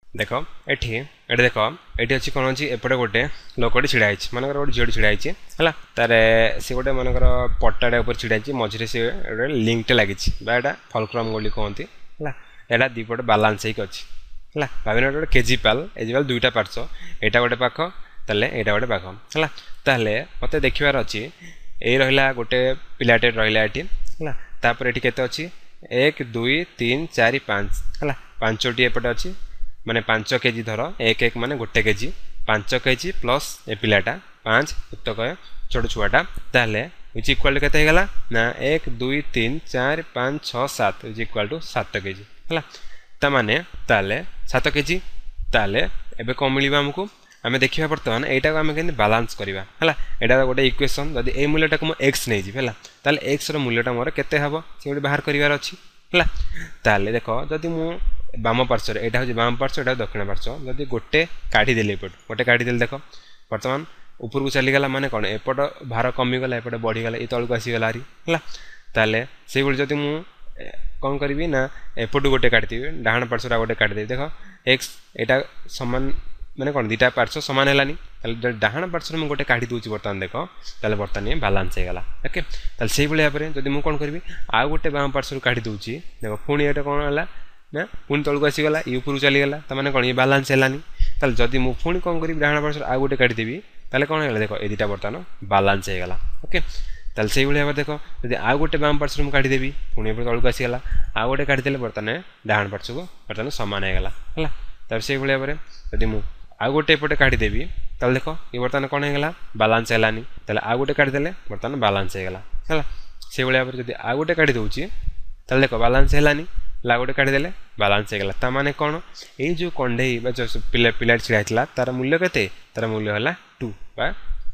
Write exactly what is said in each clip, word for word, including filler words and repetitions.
देख एठी एठी देख एठी अच्छी कौन अच्छी एपटे गोटे लोकटी छिड़ा मनकर गोटे झील छिड़ा है तार सी गोटे मनकर पट्टाटे ऊपर छिड़ा मझे सी गोटे लिंकटे लगी यहाँ फलक्रम बोली कहती है यहाँ दीपटे बालांस होगी अच्छी है भाव गोटे केजी पाल एजिपाल दुईटा पार्श यहाँ गोटे पाख ताले यहाँ गोटे पाख है ताले मत देखार अच्छी यही रहा गोटे पिलाटे रहा है तापर ये केते अच्छी एक दुई तीन चार पाँच है पांचटी एपटे अच्छी माने पांच केजी धर एक एक माने गोटे केजी पांच केजी प्लस ए पिलाटा पाँच उतक छोट छुआटा ताले इज इक्वाल टू केते ना एक दुई तीन चार पाँच छः सात इज इक्वाल टू सात केजी है ताने ताले सात केजी ताले एबे कौन मिल आमको आम देखा बर्तमान यहाँ को आम के बालांस करवा है यहाँ गोटे इक्वेशन जब ये मूल्यटा को एक्स नहीं है ताले एक्स रूल्यटा मोर केते हम से बाहर करार अच्छी है ताले देख जदि मु बाम पार्श्व यहाँ हूँ बाम पार्श्व यहाँ दक्षिण पार्श्व जब गोटे काढ़ीदेली एपट गोटे काढ़ीदेली देख बर्तमान ऊपर को चलीगला माने कौन एपट भार कमिगला एपटे बढ़ीगला ये तलू आसीगला हारी है ताले से जब मुझे कौन करी ना एपट गोटे काटिदेवी डाण पार्श्व गोटे काटिदेवी देख एक्स यहाँ सामान मैंने कौन दुटा पार्श्व सामान है डाण पार्श्व में गोटे काढ़ी दूसरी बर्तमान देख ताले बर्तमान ये बालांस होगा ओके ताले से भाया जब मुझे कौन करी आउ गोटे बाम पार्श्व काढ़ी दूसरी देख पुणी ये कौन है ना पुणी तलू आसीगला ये ऊपर चलीगला तमाने कौन ये बालांस है ताले जदि मुझे पुणी कौन करी डाण पार्श्व आउ गोटे काटिदेवी ताले कौन है देख ये दुटा बर्तमान बालांस होगा ओके ताले से भाया देख जब आउ गोटे बाम पार्श्व मुझे काटिदेवी पुणी तलू आसीगला आउ गोटे काटिदेले बर्तमान डाण पार्श्व को बर्तमान सामान होगा है तार से भाया जब मुझे आउ गोटे एपटे काटिदेवी ताले देख ये बर्तमान कौन होगा बालांस है ताले आउ गोटे काटिदेले बर्तमान बालांस होगा है से भाया जब आउ गोटे काटी दूसरी ताले देख बालांस है ला गोटे काटिदेले बालांस होगा ताने कौन ये जो कंडे जो पिला पिला छिड़ा तार मूल्य के तार मूल्य है टू बा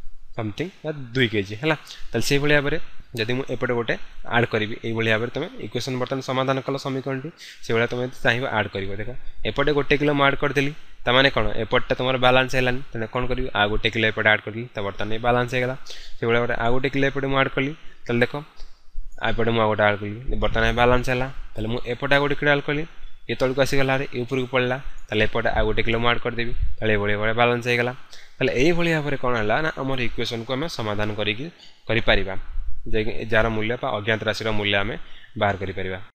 समथिंग दुई केजी है से भाया जदि मुझे एपटे गोटे आड करी भाव में तुम इक्वेशन बर्तमान समाधान कल समीकरण टी से भाया तुम चाहिए आड कर देख एपटे गोटे किलो मुझे आड करदेली ताने कौन एपटा तुम बालांस है तेना कौन करी आ गोटे किलो एपटे आड करी बर्तमान बालांस होगा से भाया गोटे आ गोटे किलो एपटे मुझे आड कली ताले देख आपटे मुझे गोटे आड कली बर्तमान बालांस है मुझे एपटे आ गोटे किलो आड कली ये तलू आसीगला ये ऊपर को पड़ा ताले एपटे आ गोटे किलो मुझे आड करदेवी ताले ये भाया बालांस होगा ताले यही भाव में कौन है ना आम इक्वेशन को आम समाधान करी जार मूल्य अज्ञात राशि मूल्य आम बाहर करें।